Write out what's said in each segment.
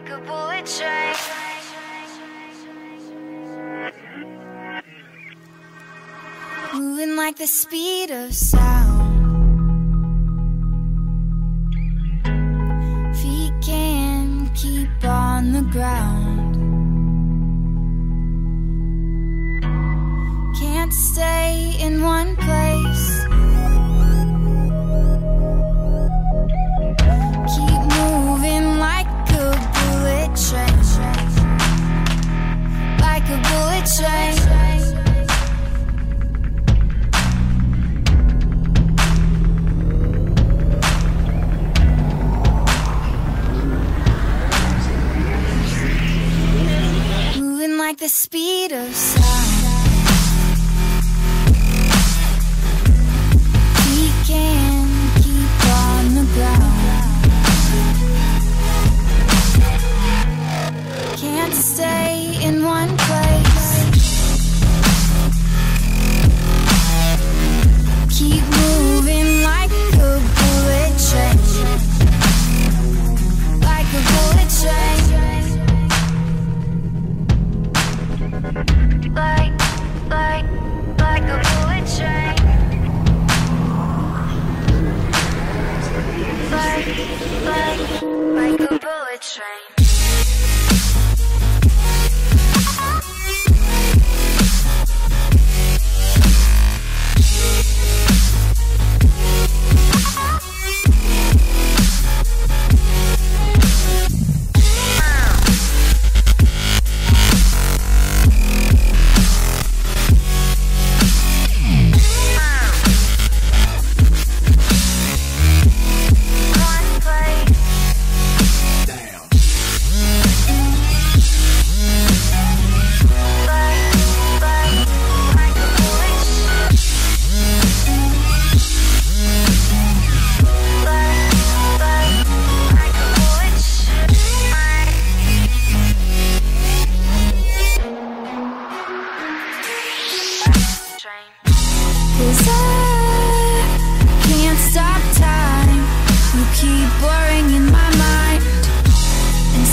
like a bullet train. Moving like the speed of sound. Feet can't keep on the ground. Can't stay in one place. Keep moving like a bullet train. Like a bullet train. Like the speed of sound. We can keep on the ground. Can't stay in one place. Keep moving like a bullet train. Like a bullet train. Like a bullet train. Like a bullet train. Cause I can't stop time. You keep blurring in my mind, and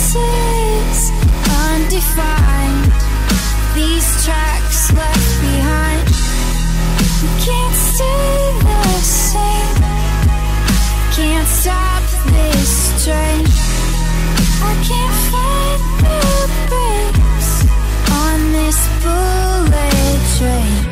spaces undefined. These tracks left behind. You can't stay the same. Can't stop this train. I can't find the brakes on this bullet train.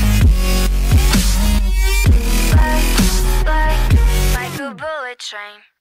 Train.